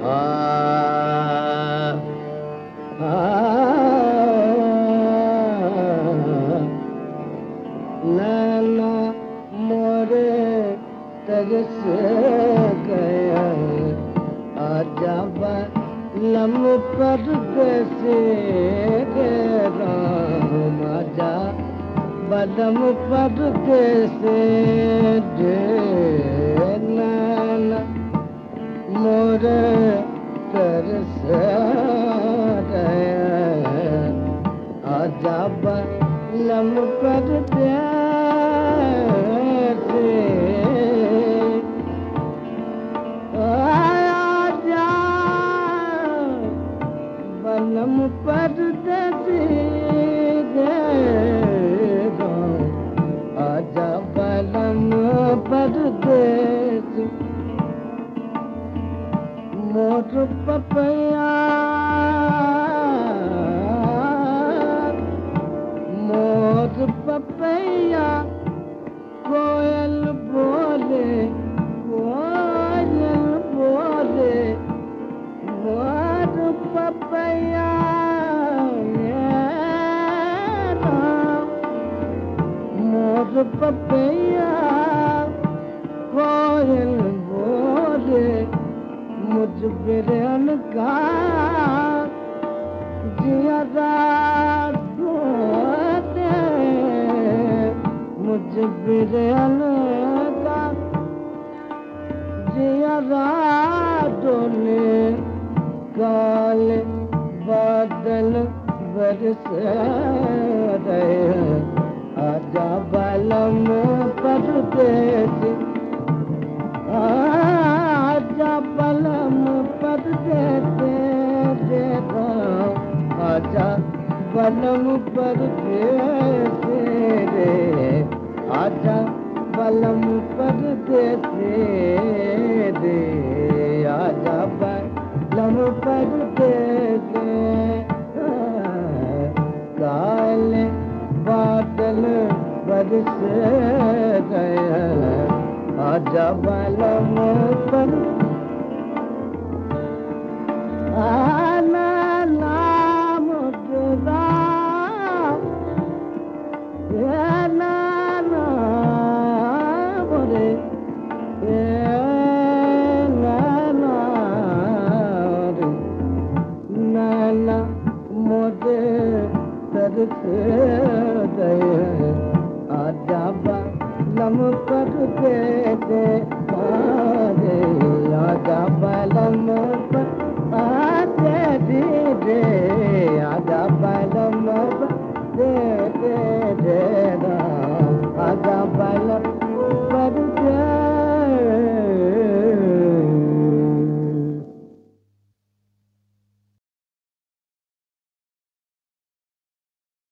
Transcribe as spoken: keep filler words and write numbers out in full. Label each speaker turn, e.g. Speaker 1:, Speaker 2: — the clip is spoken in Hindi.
Speaker 1: नैना मोरे तरस गया आजा बलम परदेसी राम आजा बलम परदेसी नैना मोरे तरस गया आजा बलम परदेसी आजा बलम परदेसी आजा बलम परदेसी मोर पपैया मोर पपैया कोयल बोले कोयल बोले मोर पपैया मोर पपैया कोयल बोले मुझ बिरन का जिया दे मुझ बिरन का जिया डोले काले बादल बरस रहे आजा बलम परदेसी आजा बलम परदेसी आजा बलम परदेसी रे आजा बलम परदेसी रे आजा बलम परदेसी काले बादल बरस गए आजा बलम पर आना नाम तेरा ना नाम रे नाना रे नाना मोरे तरस गए आजा बलम परदेसी आजा बलम